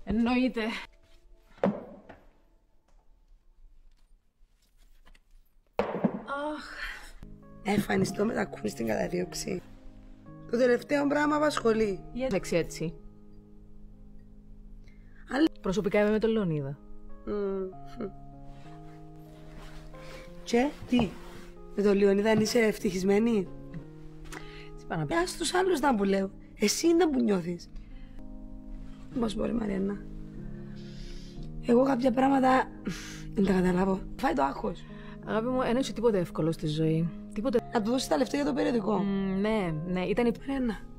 Εννοείται. Εμφανιστώ μετακούνη στην καταδίωξη. Το τελευταίο πράγμα απασχολεί. Εντάξει έτσι. Αλλά... Προσωπικά είμαι με τον Λεωνίδα. Και τι, με τον Λεωνίδα είσαι ευτυχισμένη? Ας τους άλλους να που λέω. Εσύ είναι που νιώθεις. Πώς μπορεί, Μαριάννα? Εγώ κάποια πράγματα δεν τα καταλάβω. Φάει το άγχος. Αγάπη μου, δεν έχει τίποτε εύκολο στη ζωή. Τίποτε. Να του δώσεις τα λεφτά για το περιοδικό. Ναι, ήταν η... Μαριάννα,